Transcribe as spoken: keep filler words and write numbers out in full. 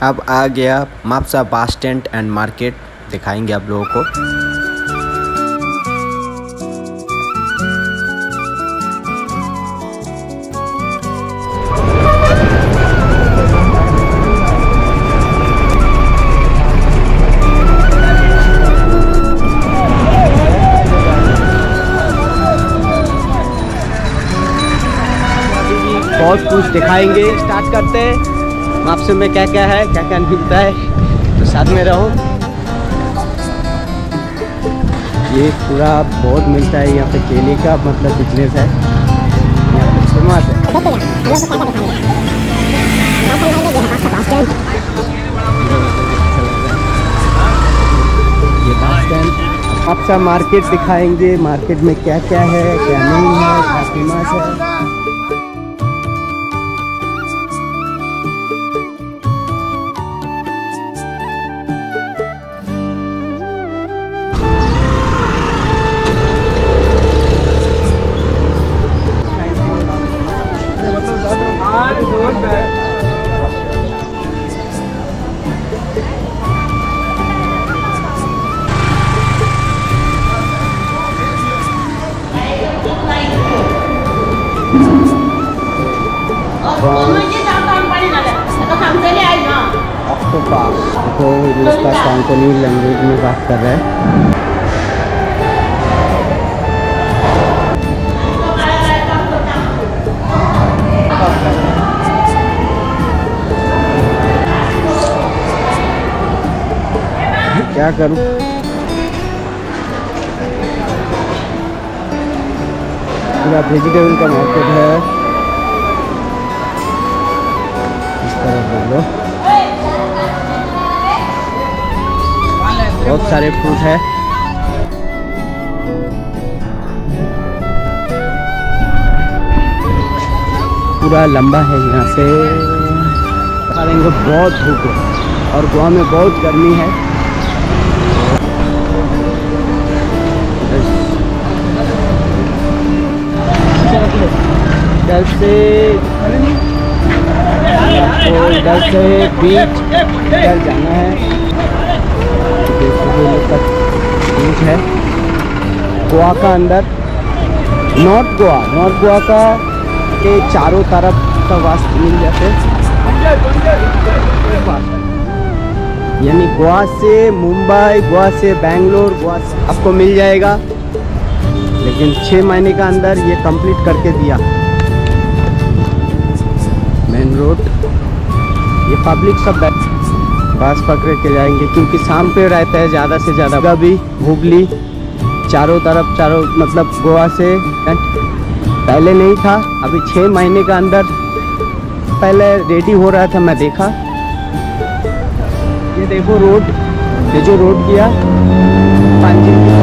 अब आ गया Mapusa bus stand and market, दिखाएंगे आप लोगों को। बहुत कुछ दिखाएंगे। स्टार्ट करते हैं मापसे में क्या क्या है, क्या क्या मिलता है, तो साथ में रहो। ये पूरा बहुत मिलता है यहाँ पे, केले का मतलब बिजनेस है यहाँ पे, फेमस है। ये बस स्टैंड, मापसा मार्केट दिखाएंगे, मार्केट में क्या क्या है, क्या नहीं है, क्या फेमस है। तो इसका कोंकणी लैंग्वेज में बात कर रहा है। क्या करूं, पूरा वेजिटेबल का मार्केट है इस तरह बोलो। बहुत सारे फ्रूट है, पूरा लंबा है यहाँ से। बहुत धूप है और गोवा में बहुत गर्मी है। इधर से आपको इधर से बीच इधर जाना है, बीच है गोवा का अंदर, नॉर्थ गोवा, नॉर्थ गोवा का के चारों तरफ का वास्तु मिल जाते हैं। यानी गोवा से मुंबई, गोवा से बेंगलोर, गोवा से आपको मिल जाएगा, लेकिन छः महीने का अंदर ये कंप्लीट करके दिया। मेन रोड, ये पब्लिक सब बस पकड़ के जाएंगे क्योंकि शाम पे रहता है ज़्यादा से ज़्यादा। कभी हुगली चारों तरफ, चारों मतलब गोवा से पहले नहीं था, अभी छः महीने का अंदर पहले रेडी हो रहा था, मैं देखा। ये देखो रोड, ये जो रोड किया पांची